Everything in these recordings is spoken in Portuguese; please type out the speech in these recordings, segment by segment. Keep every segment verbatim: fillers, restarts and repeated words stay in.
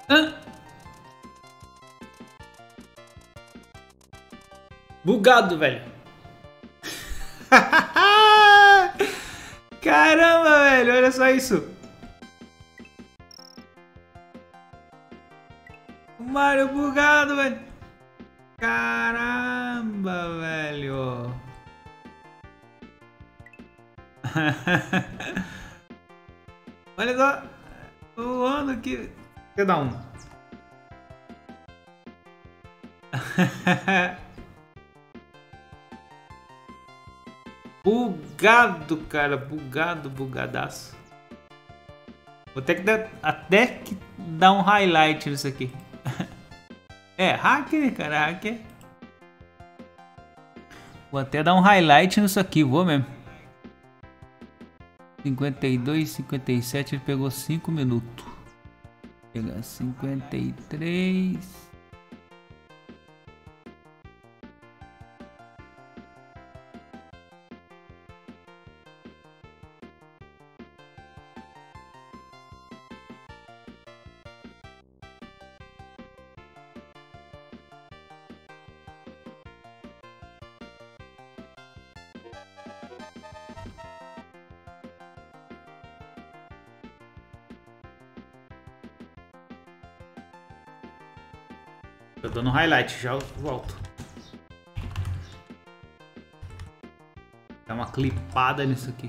Hã? Bugado, velho. Caramba, velho. Olha só isso. O Mario bugado, velho. Caramba, velho. Olha só. O ano aqui. Cada um. Bugado, cara. Bugado, bugadaço. Vou ter que dar, até que dar um highlight nisso aqui. É, hacker, cara, hacker. Vou até dar um highlight nisso aqui, vou mesmo. cinquenta e dois, cinquenta e sete, ele pegou cinco minutos. Vou pegar cinquenta e três. Tô dando highlight, já volto. Dá uma clipada nisso aqui.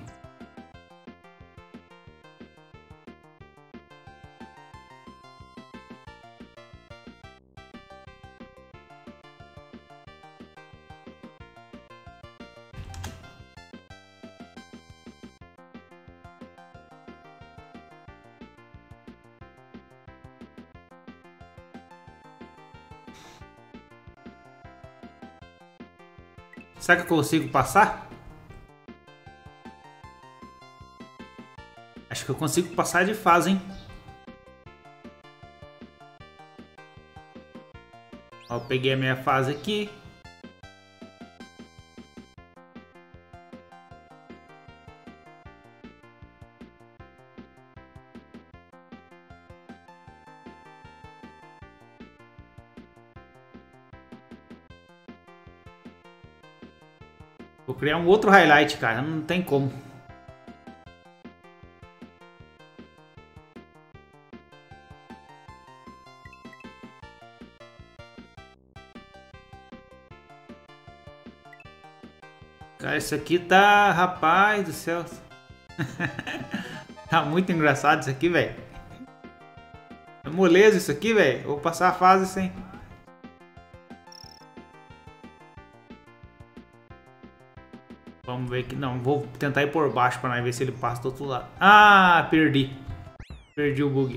Será que eu consigo passar? Acho que eu consigo passar de fase, hein? Ó, eu peguei a minha fase aqui. Vou criar um outro highlight, cara. Não tem como. Cara, isso aqui tá... Rapaz do céu. Tá muito engraçado isso aqui, velho. É moleza isso aqui, velho. Vou passar a fase sem... Vamos ver aqui. Não, vou tentar ir por baixo para nós ver se ele passa do outro lado. Ah, perdi. Perdi o bug.